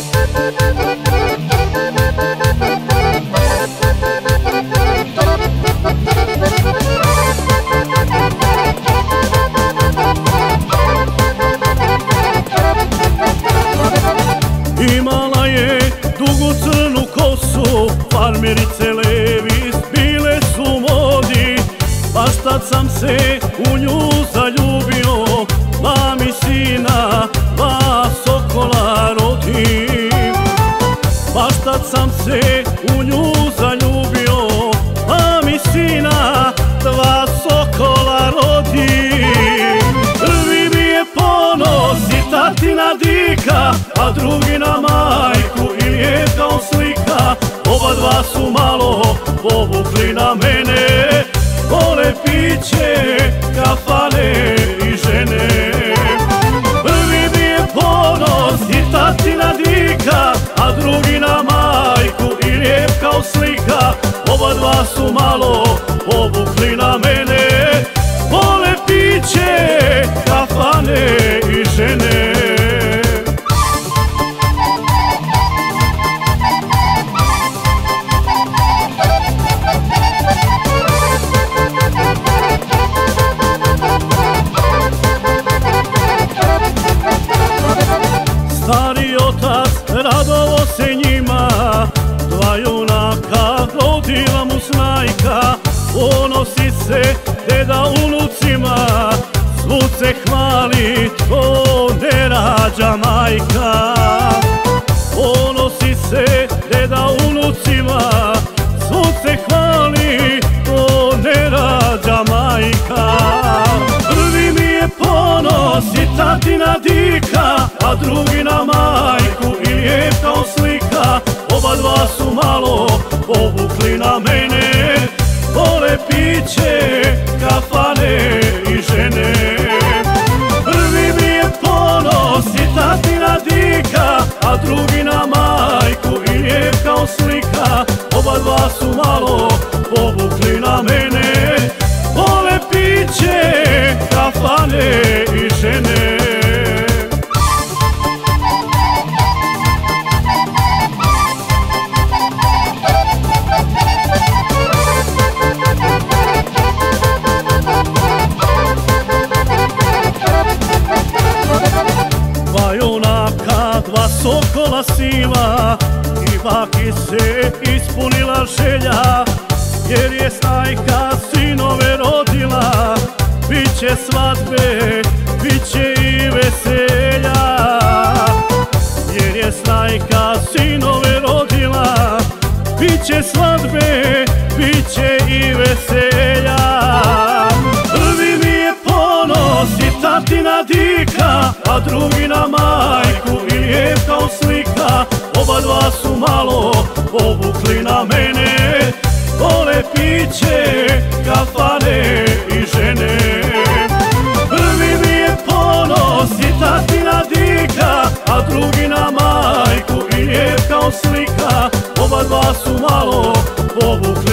Imala je dugu crnu kosu, farmerice Levis bile su modi. Baš tad sam se u nju zaljubio, pa mi sina, dva sokola rodim. Baš tad sam se u nju zaljubio, pa mi sina, dva sokola rodim. Prvi mi je ponos i tatina dika, a drugi na majku i je kao slika. Oba dva su malo povukli na mene, vole piće, kafane i žene. Prvi mi je ponos i tatina dika, a drugi na majku i lijep kao slika. Oba dva su malo povukli na mene, vole piće, kafane i žene. Stari otac radovo se njima, dva junaka rodila mu snajka. Ponosi se deda unucima, svud se hvali, to ne rađa majka. Ponosi se deda unucima, svud se hvali, to ne rađa majka. Prvi mi je ponos i tatina dika, a drugi na majku i lijep kao slika. Oba dva su malo povukli na mene, vole piće, kafane i žene. Prvi mi je ponos i tatina dika, a drugi na majku i lijep kao slika. Oba dva su malo povukli na mene, vole piće, kafane i žene. Dva junaka, dva sokola siva, i baki se ispunila želja, jer je snajka sinove rodila. Biće svadbe, biće i veselja, jer je snajka sinove rodila. Biće svadbe, biće i veselja. Prvi mi je ponos i tatina dika, a drugi na majku i lijep kao slika. Oba dva su malo povukli na mene, vole piće, kafane i žene. Prvi mi je ponos i tatina dika, a drugi na majku i lijep kao slika. Oba dva su malo povukli